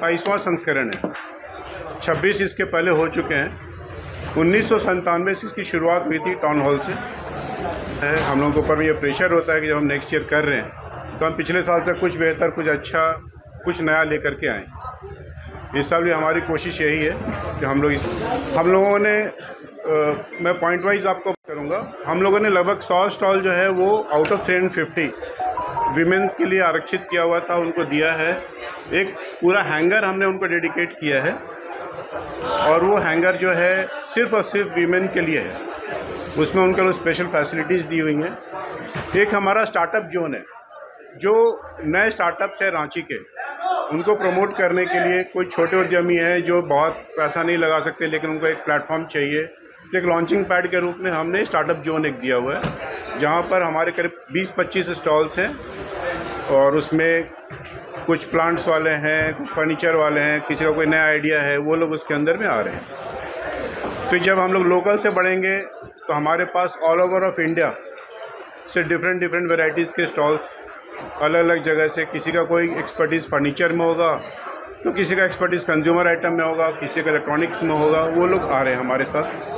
27वां संस्करण है। 26 इसके पहले हो चुके हैं। 1997 से इसकी शुरुआत हुई थी टाउन हॉल से। हम लोगों के ऊपर भी ये प्रेशर होता है कि जब हम नेक्स्ट ईयर कर रहे हैं तो हम पिछले साल से कुछ बेहतर, कुछ अच्छा, कुछ नया लेकर के आएँ। इस साल भी हमारी कोशिश यही है कि हम लोगों ने मैं पॉइंट वाइज आपको करूँगा। हम लोगों ने लगभग 100 स्टॉल जो है वो आउट ऑफ 350 वीमेन के लिए आरक्षित किया हुआ था, उनको दिया है। एक पूरा हैंगर हमने उनको डेडिकेट किया है और वो हैंगर जो है सिर्फ़ और सिर्फ वीमेन के लिए है। उसमें उनके लिए स्पेशल फैसिलिटीज़ दी हुई हैं। एक हमारा स्टार्टअप जोन है, जो नए स्टार्टअप्स है रांची के, उनको प्रमोट करने के लिए कोई छोटे उद्यमी हैं जो बहुत पैसा नहीं लगा सकते लेकिन उनको एक प्लेटफॉर्म चाहिए, तो एक लॉन्चिंग पैड के रूप में हमने स्टार्टअप जोन एक दिया हुआ है, जहाँ पर हमारे करीब 20-25 स्टॉल्स हैं और उसमें कुछ प्लांट्स वाले हैं, कुछ फर्नीचर वाले हैं, किसी का कोई नया आइडिया है, वो लोग उसके अंदर में आ रहे हैं। तो जब हम लोग लोकल से बढ़ेंगे तो हमारे पास ऑल ओवर ऑफ इंडिया से डिफरेंट वेराइटीज़ के स्टॉल्स अलग अलग जगह से, किसी का कोई एक्सपर्टीज़ फर्नीचर में होगा तो किसी का एक्सपर्टीज़ कंज्यूमर आइटम में होगा, किसी का इलेक्ट्रॉनिक्स में होगा, वो लोग आ रहे हैं हमारे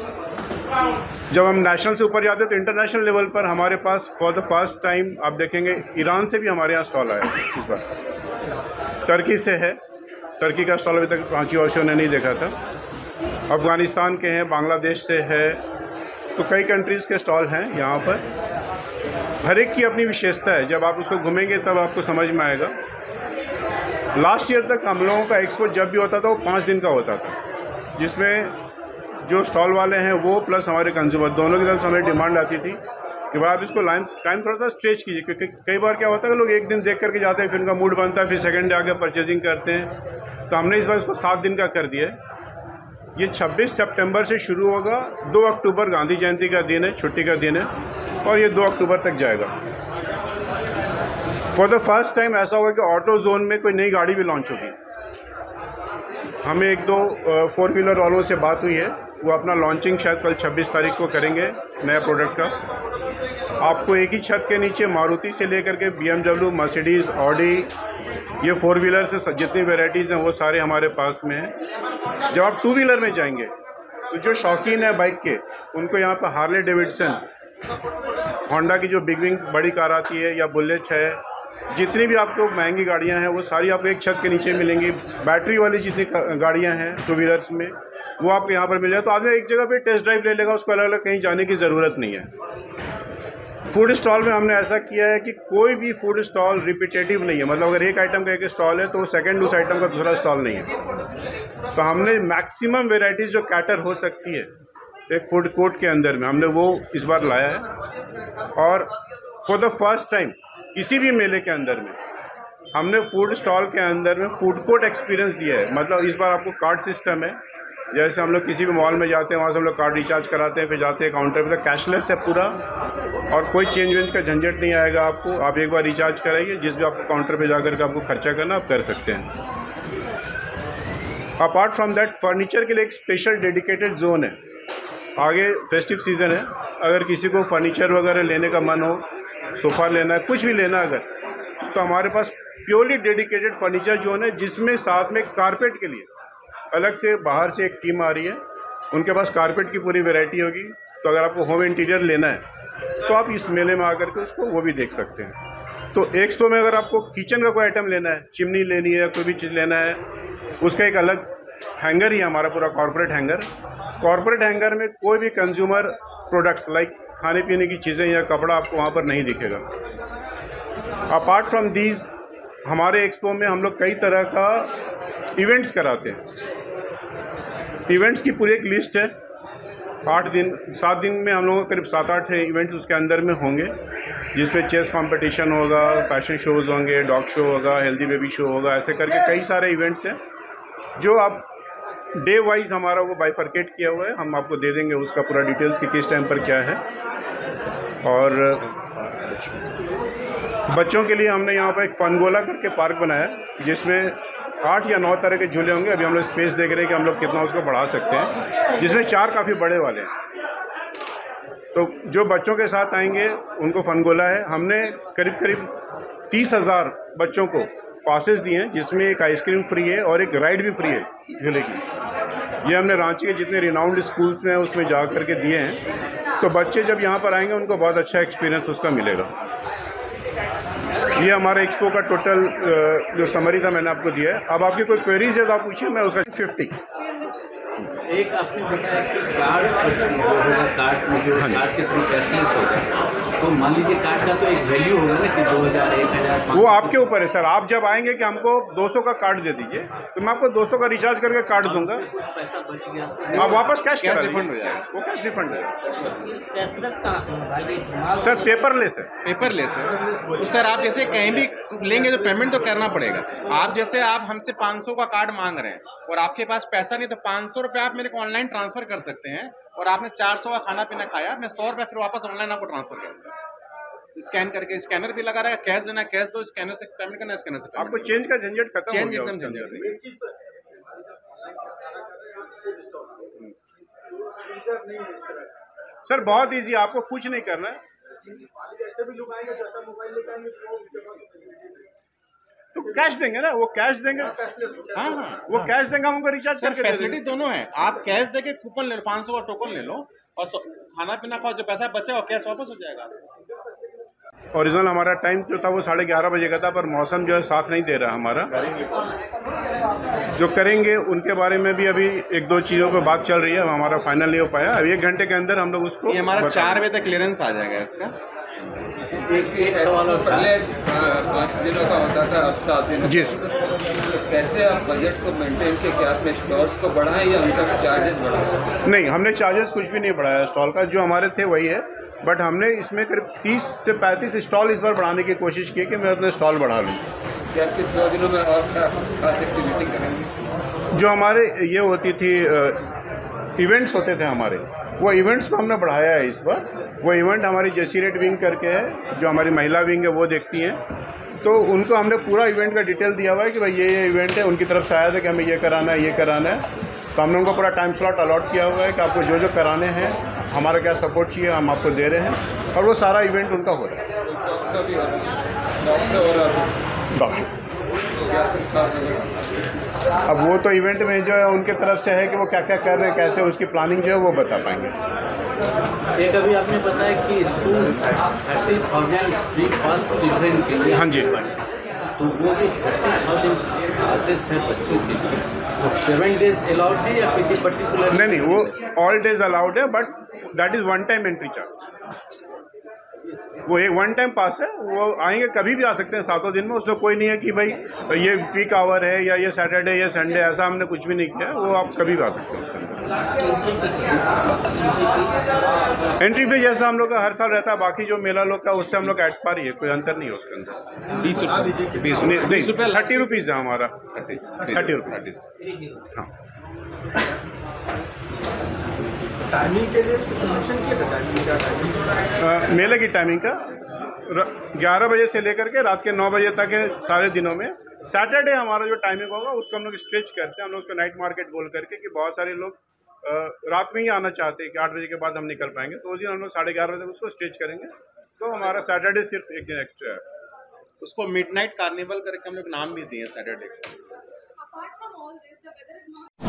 साथ। जब हम नेशनल से ऊपर जाते हैं तो इंटरनेशनल लेवल पर हमारे पास फॉर द फर्स्ट टाइम आप देखेंगे ईरान से भी हमारे यहाँ स्टॉल आया है। इस बार टर्की से है, टर्की का स्टॉल अभी तक रांची वासियों ने नहीं देखा था। अफ़गानिस्तान के हैं, बांग्लादेश से है, तो कई कंट्रीज़ के स्टॉल हैं यहाँ पर। हर एक की अपनी विशेषता है, जब आप उसको घूमेंगे तब आपको समझ में आएगा। लास्ट ईयर तक हम लोगों का एक्सपो जब भी होता था वो 5 दिन का होता था, जिसमें जो स्टॉल वाले हैं वो प्लस हमारे कंज्यूमर दोनों की तरफ से हमें डिमांड आती थी कि भाई आप इसको टाइम थोड़ा सा स्ट्रेच कीजिए, क्योंकि कई बार क्या होता है कि लोग एक दिन देख करके जाते हैं, फिर उनका मूड बनता है, फिर सेकेंड डे आके परचेजिंग करते हैं। तो हमने इस बार इसको 7 दिन का कर दिया है। ये 26 सितंबर से शुरू होगा, 2 अक्टूबर गांधी जयंती का दिन है, छुट्टी का दिन है, और ये 2 अक्टूबर तक जाएगा। फॉर द फर्स्ट टाइम ऐसा होगा कि ऑटो जोन में कोई नई गाड़ी भी लॉन्च होगी। हमें 1-2 4 व्हीलर वालों से बात हुई है, वो अपना लॉन्चिंग शायद कल 26 तारीख को करेंगे नया प्रोडक्ट का। आपको एक ही छत के नीचे मारुति से लेकर के BMW, मर्सिडीज़, ऑडी, ये 4 व्हीलर से जितनी वेराइटीज़ हैं वो सारे हमारे पास में हैं। जब आप 2 व्हीलर में जाएंगे तो जो शौकीन है बाइक के, उनको यहाँ पर हार्ले डेविडसन, होंडा की जो बिग विंग बड़ी कार आती है, या बुलेट है, जितनी भी आपको महंगी गाड़ियाँ हैं वो सारी आपको एक छत के नीचे मिलेंगी। बैटरी वाली जितनी गाड़ियाँ हैं 2 व्हीलर्स में, वो आपको यहाँ पर मिल जाए। तो आदमी एक जगह पे टेस्ट ड्राइव ले लेगा, उसको अलग अलग कहीं जाने की ज़रूरत नहीं है। फूड स्टॉल में हमने ऐसा किया है कि कोई भी फूड स्टॉल रिपीटेटिव नहीं है, मतलब अगर एक आइटम का एक स्टॉल है तो सेकंड उस आइटम का दूसरा स्टॉल नहीं है। तो हमने मैक्सिमम वेराइटीज़ जो कैटर हो सकती है एक फूड कोर्ट के अंदर में, हमने वो इस बार लाया है। और फॉर द फर्स्ट टाइम किसी भी मेले के अंदर में हमने फूड स्टॉल के अंदर में फूड कोर्ट एक्सपीरियंस दिया है। मतलब इस बार आपको कार्ड सिस्टम है, जैसे हम लोग किसी भी मॉल में जाते हैं वहाँ से हम लोग कार्ड रिचार्ज कराते हैं, फिर जाते हैं काउंटर पे, तो कैशलेस है पूरा और कोई चेंज वेंज का झंझट नहीं आएगा आपको। आप एक बार रिचार्ज कराइए, जिस भी आपको काउंटर पे जाकर के आपको खर्चा करना आप कर सकते हैं। अपार्ट फ्रॉम दैट फर्नीचर के लिए एक स्पेशल डेडिकेटेड जोन है। आगे फेस्टिव सीज़न है, अगर किसी को फर्नीचर वगैरह लेने का मन हो, सोफ़ा लेना है, कुछ भी लेना अगर, तो हमारे पास प्योरली डेडिकेटेड फर्नीचर जोन है, जिसमें साथ में कारपेट के लिए अलग से बाहर से एक टीम आ रही है, उनके पास कारपेट की पूरी वैरायटी होगी। तो अगर आपको होम इंटीरियर लेना है तो आप इस मेले में आकर के उसको वो भी देख सकते हैं। तो एक्सपो में अगर आपको किचन का कोई आइटम लेना है, चिमनी लेनी है, कोई भी चीज़ लेना है, उसका एक अलग हैंगर ही है हमारा पूरा कॉर्पोरेट हैंगर। कॉर्पोरेट हैंगर में कोई भी कंज्यूमर प्रोडक्ट्स लाइक खाने पीने की चीज़ें या कपड़ा आपको वहाँ पर नहीं दिखेगा। अपार्ट फ्रॉम दीज हमारे एक्सपो में हम लोग कई तरह का इवेंट्स कराते हैं। इवेंट्स की पूरी एक लिस्ट है। 7 दिन में हम लोगों को करीब 7-8 इवेंट्स उसके अंदर में होंगे, जिसमें चेस कंपटीशन होगा, फैशन शोज़ होंगे, डॉग शो होगा, हेल्दी बेबी शो होगा, ऐसे करके कई सारे इवेंट्स हैं जो आप डे वाइज हमारा वो बाइफरकेट किया हुआ है। हम आपको दे देंगे उसका पूरा डिटेल्स कि किस टाइम पर क्या है। और बच्चों के लिए हमने यहाँ पर एक फनगोला करके पार्क बनाया, जिसमें 8 या 9 तरह के झूले होंगे। अभी हम लोग स्पेस देख रहे हैं कि हम लोग कितना उसको बढ़ा सकते हैं, जिसमें 4 काफ़ी बड़े वाले हैं। तो जो बच्चों के साथ आएंगे उनको फनगोला है। हमने करीब 30,000 बच्चों को पासेस दिए हैं जिसमें एक आइसक्रीम फ्री है और एक राइड भी फ्री है झूले की। ये हमने रांची के जितने रिनाउंड स्कूल्स में उसमें जा करके दिए हैं, तो बच्चे जब यहाँ पर आएंगे उनको बहुत अच्छा एक्सपीरियंस उसका मिलेगा। ये हमारे एक्सपो का टोटल जो समरी था मैंने आपको दिया है। अब आपकी कोई क्वेरीज है तो आप पूछिए, मैं उसका 50। एक आपने बताया कि कार्ड में जो कार्ड के थ्रू कैशलेस होगा, तो मान लीजिए कार्ड का तो एक वैल्यू होगा ना कि 2000, 1000, वो आपके ऊपर है सर। आप जब आएंगे कि हमको 200 का कार्ड दे दीजिए, तो मैं आपको 200 का रिचार्ज करके कार्ड दूंगा। कुछ पैसा बच गया आप वापस कैश रिफंड हो जाएगा। वो कैश रिफंड है कैशलेस कहाँ से होगा सर, पेपरलेस है। पेपरलेस है तो सर आप जैसे कहीं भी लेंगे तो पेमेंट तो करना पड़ेगा। आप जैसे आप हमसे 500 का कार्ड मांग रहे हैं और आपके पास पैसा नहीं, तो 500 रुपये आप मेरे को ऑनलाइन ट्रांसफर कर सकते हैं, और आपने 400 का खाना पीना खाया, मैं 100 रुपये फिर वापस ऑनलाइन आपको ट्रांसफर करूँगा। स्कैन करके, स्कैनर भी लगा रहेगा, कैश देना कैश दो, स्कैनर से पेमेंट करना स्कैनर से। आपको चेंज का झंझट खत्म हो चेंज गया एकदम उसके झंझट अंदर। नहीं। सर बहुत इजी, आपको कुछ नहीं करना है। तो कैश देंगे ना, वो कैश देंगे। हाँ वो कैश देंगे, हम उनको रिचार्ज सर करके दे फैसिलिटी देंगे। दोनों है। आप कैश देके कूपन ले लो, 500 का टोकन ले लो, और खाना पीना खाओ, जो पैसा बचे और कैश वापस हो जाएगा। ओरिजिनल हमारा टाइम जो था वो 11:30 बजे का था, पर मौसम जो है साथ नहीं दे रहा हमारा। जो करेंगे उनके बारे में भी अभी 1-2 चीज़ों पर बात चल रही है, हमारा फाइनल नहीं हो पाया। अब 1 घंटे के अंदर हम लोग उसको, ये हमारा 4 बजे तक क्लियरेंस आ जाएगा इसका। एक सवाल और पहले 5 दिनों का होता था, अब 7 दिन। जी तो कैसे आप बजट को मेंटेन किए? क्या आपने स्टॉल्स को बढ़ाएं या उनका चार्जेस बढ़ाएं? नहीं, हमने चार्जेस कुछ भी नहीं बढ़ाया। स्टॉल का जो हमारे थे वही है, बट हमने इसमें करीब 30 से 35 स्टॉल इस बार बढ़ाने की कोशिश की कि मैं अपने स्टॉल बढ़ा लूँ। क्या किस 2 दिनों में और खास एक्टिविटी करेंगे? जो हमारे ये होती थी इवेंट्स होते थे हमारे, वो इवेंट्स को हमने बढ़ाया है इस बार। वो इवेंट हमारी जेसी रेट विंग करके है, जो हमारी महिला विंग है वो देखती हैं, तो उनको हमने पूरा इवेंट का डिटेल दिया हुआ है कि भाई ये इवेंट है। उनकी तरफ से आया था कि हमें ये कराना है, ये कराना है, तो हमने उनको पूरा टाइम स्लॉट अलॉट किया हुआ है कि आपको जो जो कराने हैं, हमारा क्या सपोर्ट चाहिए हम आपको दे रहे हैं, और वो सारा इवेंट उनका हो रहा है। डॉक्टर अब वो तो इवेंट में जो है उनके तरफ से है कि वो क्या क्या कर रहे हैं, कैसे उसकी प्लानिंग जो है वो बता पाएंगे। एक अभी आपने बताया कि स्कूल 30,000 फ्री पास चिल्ड्रेन के लिए। हाँ जी। तो वो जो 30,000 क्लासेस है बच्चों के लिए, वो 7 डेज अलाउड है या किसी पर्टिकुलर? नहीं, वो ऑल डेज अलाउड है, but that is 1 time entry charge. वो एक 1 टाइम पास है, वो आएंगे कभी भी आ सकते हैं 7 दिन में। उसमें कोई नहीं है कि भाई ये पीक आवर है या ये सैटरडे या संडे, ऐसा हमने कुछ भी नहीं किया। वो आप कभी भी आ सकते हैं उसके अंदर। एंट्री फी जैसा हम लोग का हर साल रहता है, बाकी जो मेला लोग का उससे हम लोग एट पार ही है, कोई अंतर नहीं है उसके अंदर। 20 नहीं, 30 रुपीज़ है हमारा। 30 रुपीज़। हाँ, टाइमिंग के लिए मेंशन किया था मेले की टाइमिंग का 11 बजे से लेकर के रात के 9 बजे तक है सारे दिनों में। सैटरडे हमारा जो टाइमिंग होगा उसको हम लोग स्ट्रेच करते हैं, हम लोग उसको नाइट मार्केट बोल करके, कि बहुत सारे लोग रात में ही आना चाहते हैं कि 8 बजे के बाद हम निकल पाएंगे, तो उस दिन हम लोग 11:30 बजे तक उसको स्ट्रेच करेंगे। तो हमारा सैटरडे सिर्फ 1 दिन एक्स्ट्रा है। उसको मिडनाइट कार्निवल करके हम लोग नाम भी दिए सैटरडे को। Apart from all this, the weather is not